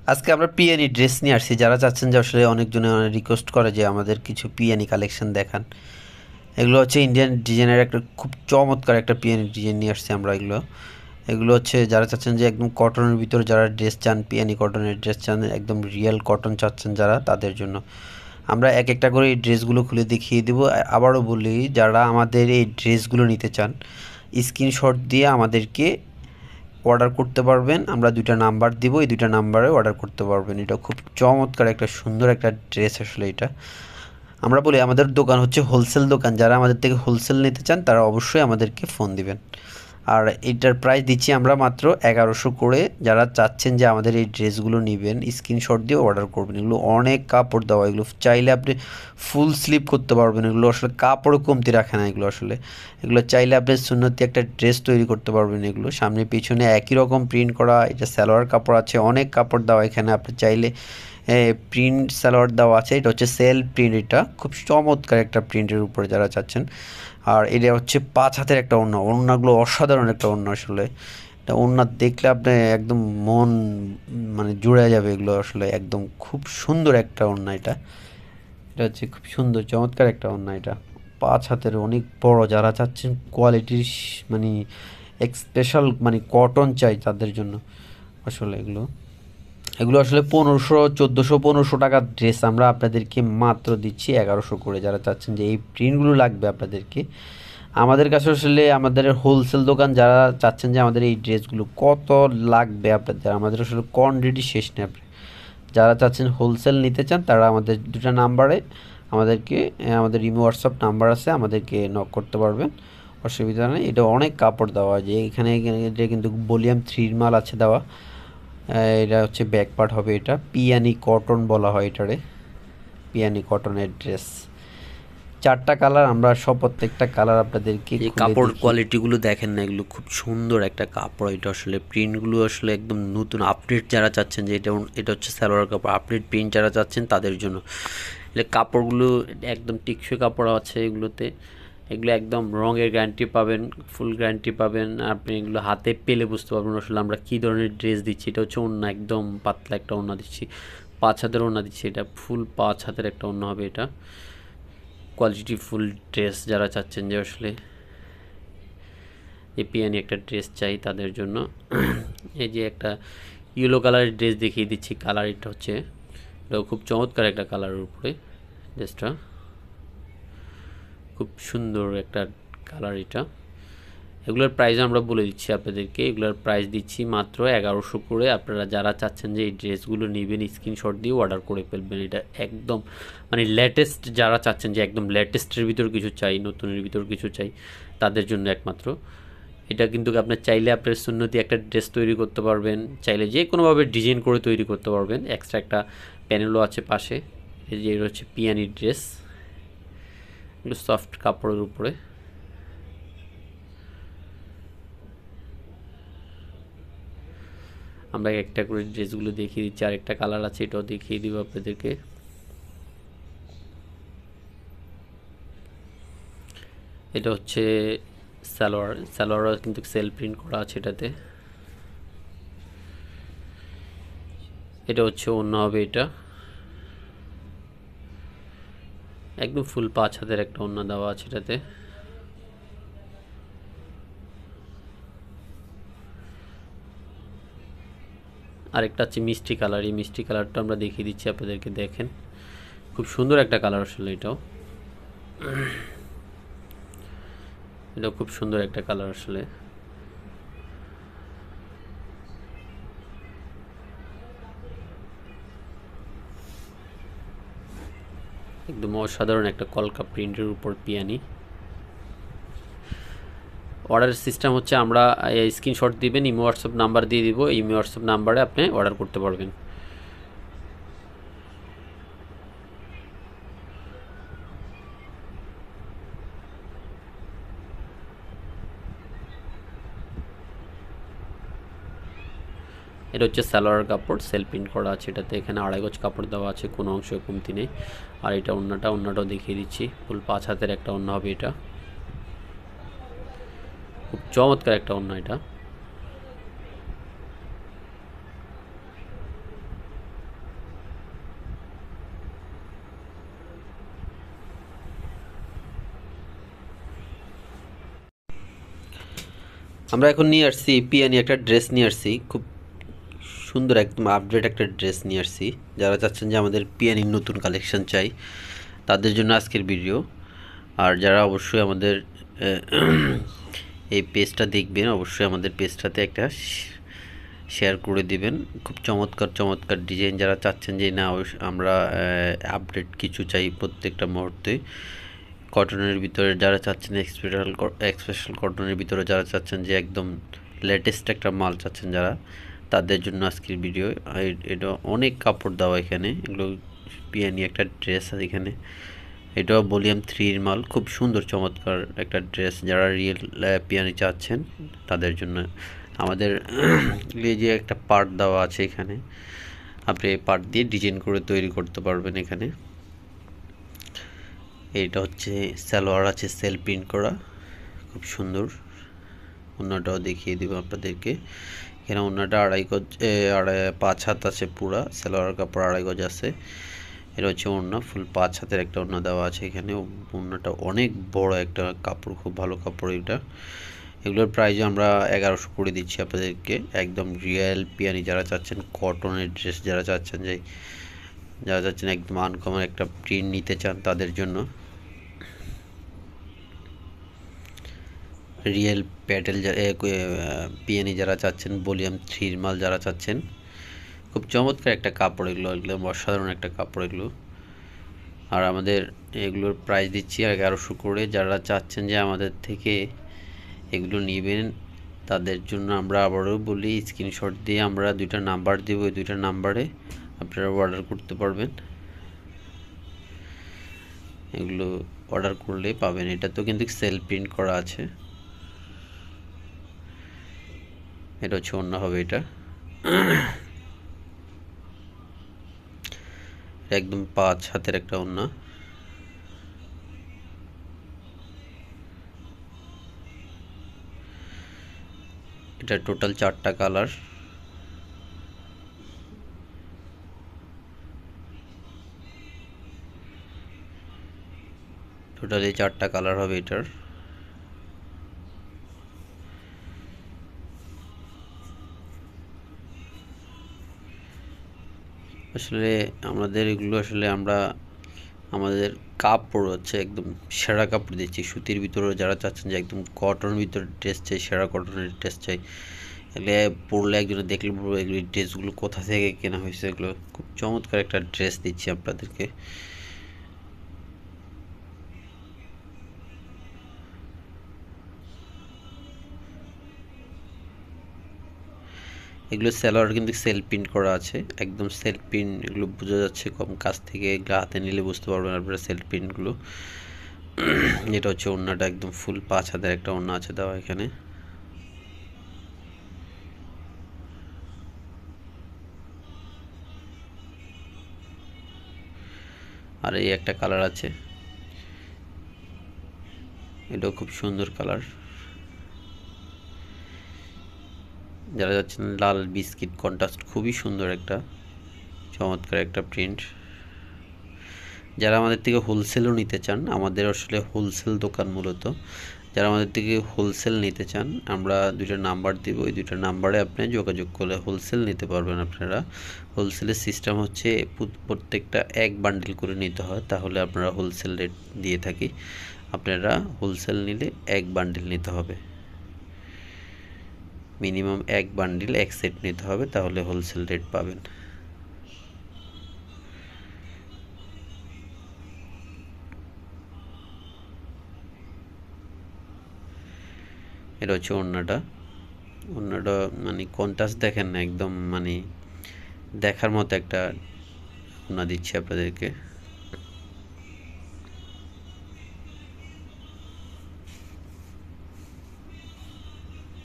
আজকে আমরা পিএনই ড্রেস নিয়ে আসছি। যারা চাচ্ছেন যে আসলে অনেকজনে অনেক রিকোয়েস্ট করে যে আমাদের কিছু পিএনই কালেকশন দেখান। এগুলো হচ্ছে ইন্ডিয়ান ডিজাইনের একটা খুব চমৎকার একটা পিএনই ডিজাইন নিয়ে আসছি আমরা। এগুলো এগুলো হচ্ছে যারা চাচ্ছেন যে একদম কটনের ভিতরে যারা ড্রেস চান, পিএনই কটনের ড্রেস চান, একদম রিয়েল কটন চাচ্ছেন যারা, তাদের জন্য আমরা এক একটা করে এই ড্রেসগুলো খুলে দেখিয়ে দেবো। আবারও বলি, যারা আমাদের এই ড্রেসগুলো নিতে চান স্ক্রিনশট দিয়ে আমাদেরকে অর্ডার করতে পারবেন। আমরা দুইটা নাম্বার দিব, এই দুইটা নাম্বারে অর্ডার করতে পারবেন। এটা খুব চমৎকার একটা সুন্দর একটা ড্রেস আসলে এটা। আমরা বলি আমাদের দোকান হচ্ছে হোলসেল দোকান, যারা আমাদের থেকে হোলসেল নিতে চান তারা অবশ্যই আমাদেরকে ফোন দিবেন। আর এটার প্রাইস দিচ্ছি আমরা মাত্র 1100 করে। যারা চাচ্ছেন যে আমাদের এই ড্রেসগুলো নেবেন স্ক্রিনশট দিয়ে অর্ডার করবেন। এগুলো অনেক কাপড় দেওয়া, এগুলো চাইলে আপনি ফুল স্লিপ করতে পারবেন। এগুলো আসলে কাপড়ও কমতি রাখে না এগুলো আসলে। এগুলো চাইলে আপনি সুন্নতি একটা ড্রেস তৈরি করতে পারবেন। এগুলো সামনে পিছনে একই রকম প্রিন্ট করা, এটা সালোয়ার কাপড় আছে, অনেক কাপড় দেওয়া এখানে। আপনি চাইলে প্রিন্ট সালোয়ার দেওয়া আছে, এটা হচ্ছে সেল প্রিন্ট, এটা খুব চমৎকার একটা প্রিন্টের উপরে যারা চাচ্ছেন। আর এটা হচ্ছে 5 হাতের একটা ওড়না, ওড়নাগুলো অসাধারণ একটা ওড়না আসলে। এটা ওড়না দেখলে আপনি একদম মন মানে জুড়ে যাবে। এগুলো আসলে একদম খুব সুন্দর একটা ওড়না এটা। এটা হচ্ছে খুব সুন্দর চমৎকার একটা ওড়না এটা। 5 হাতের অনেক বড়, যারা চাচ্ছেন কোয়ালিটির মানে স্পেশাল মানে কটন চাই তাদের জন্য আসলে। এগুলো এগুলো আসলে 1500, 1400, 1500 টাকার ড্রেস আমরা আপনাদেরকে মাত্র দিচ্ছি 1100 করে। যারা চাচ্ছেন যে এই প্রিন্টগুলো লাগবে আপনাদেরকে, আমাদের কাছে আসলে আমাদের হোলসেল দোকান, যারা চাচ্ছেন যে আমাদের এই ড্রেসগুলো কত লাগবে আপনাদের, আমাদের আসলে কোয়ান্টিটি শেষ নেই। আপনি যারা চাচ্ছেন হোলসেল নিতে চান তারা আমাদের দুটো নাম্বারে আমাদেরকে আমাদের ইমো হোয়াটসঅ্যাপ নাম্বার আছে, আমাদেরকে নক করতে পারবেন, অসুবিধা নেই। এটা অনেক কাপড় দেওয়া, যে এখানে এটা কিন্তু ভলিউম 3 মাল আছে দেওয়া। এটা হচ্ছে ব্যাক পার্ট হবে, এটা পিয়ানি কটন বলা হয় এটারে, পিয়ানি কটনের ড্রেস। 4টা কালার, আমরা সব প্রত্যেকটা কালার আপনাদেরকে এই খুলে কাপড় দেখি। কোয়ালিটিগুলো দেখেন না, এগুলো খুব সুন্দর একটা কাপড়। এটা আসলে প্রিন্টগুলো আসলে একদম নতুন আপডেট, যারা চাচ্ছেন যে এটা হচ্ছে সালোয়ার কাপড়, আপডেট প্রিন্ট যারা চাচ্ছেন তাদের জন্য। এটা কাপড়গুলো একদম টিকসই কাপড় আছে এগুলোতে। এগুলো একদম রঙের গ্যারান্টি পাবেন, ফুল গ্যারান্টি পাবেন। আপনি এগুলো হাতে পেলে বুঝতে পারবেন আসলে আমরা কী ধরনের ড্রেস দিচ্ছি। এটা হচ্ছে ওড়না, একদম পাতলা একটা ওড়না দিচ্ছি, 5 হাতের ওড়না দিচ্ছি। এটা ফুল 5 হাতের একটা ওড়না হবে এটা। কোয়ালিটি ফুল ড্রেস যারা চাচ্ছেন যে আসলে এপিএনি একটা ড্রেস চাই তাদের জন্য। এই যে একটা ইয়েলো কালারের ড্রেস দেখিয়ে দিচ্ছি। কালার এটা হচ্ছে, এটাও খুব চমৎকার একটা কালারের উপরে ড্রেসটা, খুব সুন্দর একটা কালার এটা। এগুলোর প্রাইস আমরা বলে দিচ্ছি আপনাদেরকে। এগুলোর প্রাইস দিচ্ছি মাত্র 1100 করে। আপনারা যারা চাচ্ছেন যে এই ড্রেসগুলো নেবেন স্ক্রিনশট দিয়ে অর্ডার করে ফেলবেন। এটা একদম মানে লেটেস্ট, যারা চাচ্ছেন যে একদম লেটেস্টের ভিতর কিছু চাই, নতুনের ভিতর কিছু চাই, তাদের জন্য একমাত্র এটা। কিন্তু আপনার চাইলে আপনার সুন্নতি একটা ড্রেস তৈরি করতে পারবেন, চাইলে যে কোনোভাবে ডিজাইন করে তৈরি করতে পারবেন। এক্সট্রা একটা প্যানেলও আছে পাশে। এই যে এটা হচ্ছে পিয়ানি ড্রেস, এগুলো সফট কাপড়ের উপরে। আমরা একটা করে ড্রেসগুলো দেখিয়ে দিচ্ছি, আরেকটা কালার আছে এটাও দেখিয়ে দিব আপনাদেরকে। এটা হচ্ছে সালোয়ার, সালোয়ারও কিন্তু সেল প্রিন্ট করা আছে এটাতে। এটা হচ্ছে অন্য হবে, এটা একদম ফুল 5 হাতের একটা ওড়না দেওয়া আছে এটাতে। আরেকটা আছে মিষ্টি কালার, এই মিষ্টি কালারটা আমরা দেখিয়ে দিচ্ছি আপনাদেরকে। দেখেন খুব সুন্দর একটা কালার আসলে এটাও। এটাও খুব সুন্দর একটা কালার আসলে। একদম অসাধারণ একটা কলকা প্রিন্টের উপর পিয়ানি। অর্ডারের সিস্টেম হচ্ছে আমরা স্ক্রিনশট দিবেন, ইমো হোয়াটসঅ্যাপ নাম্বার দিয়ে দিব, ইমো হোয়াটসঅ্যাপ নাম্বারে আপনি অর্ডার করতে পারবেন। এটা হচ্ছে সালোয়ার কাপড়, সেল প্রিন্ট করা আছে এটাতে। এখানে 2.5 গজ কাপড় দেওয়া আছে, কোনো অংশে কমতি নেই। আর এটা ওড়নাটাও দেখিয়ে দিচ্ছি, ফুল 5 হাতের একটা ওড়না হবে এটা। খুব চমৎকার একটা ওড়না এটা। আমরা এখন নিয়ে আসছি পিয়ানি একটা ড্রেস নিয়ে আসছি, খুব সুন্দর একদম আপডেট একটা ড্রেস নিয়ে আসছি। যারা চাচ্ছেন যে আমাদের পিয়ানির নতুন কালেকশন চাই তাদের জন্য আজকের ভিডিও। আর যারা অবশ্যই আমাদের এই পেজটা দেখবেন, অবশ্যই আমাদের পেজটাতে একটা শেয়ার করে দিবেন। খুব চমৎকার চমৎকার ডিজাইন যারা চাচ্ছেন যে না আমরা আপডেট কিছু চাই প্রত্যেকটা মুহূর্তে, কটনের ভিতরে যারা চাচ্ছেন স্পেশাল কটনের ভিতরে যারা চাচ্ছেন যে একদম লেটেস্ট একটা মাল চাচ্ছেন যারা, তাদের জন্য আজকের ভিডিও। এটা অনেক কাপড় দেওয়া এখানে, এগুলো পিয়ানি একটা ড্রেস আছে এখানে, এটাও ভলিউম 3 এর মাল। খুব সুন্দর চমৎকার একটা ড্রেস, যারা রিয়েল পিয়ানি চাচ্ছেন তাদের জন্য। আমাদের এই যে একটা পার্ট দেওয়া আছে এখানে, আপনি এই পার্ট দিয়ে ডিজাইন করে তৈরি করতে পারবেন এখানে। এইটা হচ্ছে সালোয়ার আছে সেলফ প্রিন্ট করা, খুব সুন্দর। ওড়নাটাও দেখিয়ে দিব আপনাদেরকে। এখানে ওড়নাটা 5 হাত আছে, পুরা সালোয়ার কাপড় 2.5 গজ আছে। এটা হচ্ছে ওড়না, ফুল 5 হাতের একটা ওড়না দেওয়া আছে এখানে। ওড়নাটা অনেক বড় একটা কাপড়, খুব ভালো কাপড় এটা। এগুলোর প্রাইস আমরা 1100 করে দিচ্ছি আপনাদেরকে। একদম রিয়েল পিয়ানি যারা চাচ্ছেন, কটনের ড্রেস যারা চাচ্ছেন, যারা চাচ্ছেন একদম আনকমন একটা প্রিন্ট নিতে চান তাদের জন্য, রিয়েল পিয়ানি যারা চাচ্ছেন, ভলিউম 3 মাল যারা চাচ্ছেন, খুব চমৎকার একটা কাপড় এগুলো, অসাধারণ একটা কাপড় এগুলো। আর আমাদের এগুলোর প্রাইস দিচ্ছি 1100 করে। যারা চাচ্ছেন যে আমাদের থেকে এগুলো নেবেন তাদের জন্য আমরা আবারও বলি, স্ক্রিনশট দিয়ে আমরা 2টা নাম্বার দেবো, ওই 2টা নাম্বারে আপনারা অর্ডার করতে পারবেন। এগুলো অর্ডার করলে পাবেন। এটা তো কিন্তু সেলফ প্রিন্ট করা আছে। এটা হচ্ছে অন্য হবে, এটা একদম 5 হাতের একটা ওড়না। এটা টোটাল 4টা কালার, টোটালি 4টা কালার হবে এটার। আসলে আমাদের এগুলো আসলে আমাদের কাপড় হচ্ছে একদম সেরা কাপড় দিচ্ছি। সুতির ভিতরে যারা চাচ্ছেন যে একদম কটনের ভিতরে ড্রেস চাই, সেরা কটনের ড্রেস চাই, এগুলো পরলে একজনে দেখলে বলবো এগুলি ড্রেসগুলো কোথা থেকে কেনা হয়েছে। এগুলো খুব চমৎকার একটা ড্রেস দিচ্ছি আপনাদেরকে। এগুলো সালোয়ার কিন্তু সেলফ প্রিন্ট করা আছে, একদম সেলফ প্রিন্ট। এগুলো বোঝা যাচ্ছে কম কাছ থেকে, এগুলো হাতে নিলে বুঝতে পারবেন আপনারা সেলফ প্রিন্টগুলো। এটা হচ্ছে ওড়নাটা, একদম ফুল 5 হাতের একটা ওড়না আছে দেওয়া এখানে। আর এই একটা কালার আছে, এটাও খুব সুন্দর কালার। যারা যাচ্ছেন লাল বিস্কিট কন্ট্রাস্ট, খুবই সুন্দর একটা চমৎকার একটা প্রিন্ট। যারা আমাদের থেকে হোলসেলও নিতে চান, আমাদের আসলে হোলসেল দোকান মূলত, যারা আমাদের থেকে হোলসেল নিতে চান আমরা 2টা নাম্বার দিব, ওই 2টা নাম্বারে আপনি যোগাযোগ করলে হোলসেল নিতে পারবেন আপনারা। হোলসেলের সিস্টেম হচ্ছে প্রত্যেকটা 1 বান্ডিল করে নিতে হয়, তাহলে আপনারা হোলসেল রেট দিয়ে থাকি। আপনারা হোলসেল নিলে 1 বান্ডিল নিতে হবে, মিনিমাম 1 বান্ডিল 1 সেট নিতে হবে, তাহলে হোলসেল রেট পাবেন। এটা হচ্ছে ওড়নাটা। ওড়নাটা মানে কন্ট্রাস্ট দেখেন না, একদম মানে দেখার মতো একটা ওড়না দিচ্ছি আপনাদেরকে।